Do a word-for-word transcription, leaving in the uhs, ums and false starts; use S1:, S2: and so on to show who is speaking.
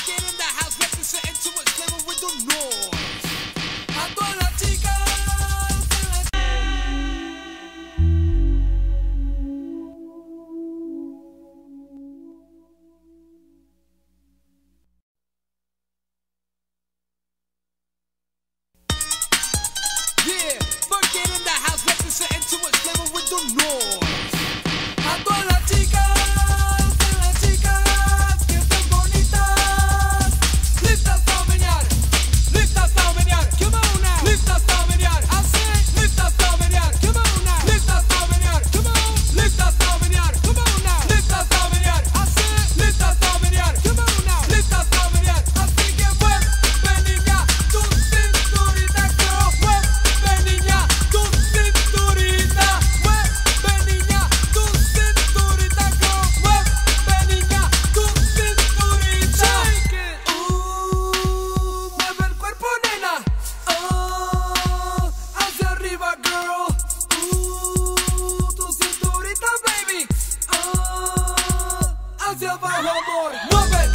S1: Working in the house, representing to it, living with the noise. A todas las chicas. Yeah, working in the house, representing to it, living with the noise. A todas las chicas, a las chicas que están bonitas, listas a menear, listas a menear, come on now, listas a menear, así, listas a menear, come on now, listas a menear, come on, listas a menear, come on now, listas a menear, así, listas a menear, come on now, listas a menear, así que mueve niña, tu cinturita, girl, mueve niña, tu cinturita, mueve niña, tu cinturita, girl, mueve niña, tu cinturita. Shake it. Uh, mueve el cuerpo, nena. Oh, hacia arriba, girl. Uh, tu cinturita, baby. Oh, hacia abajo, amor. Mueve.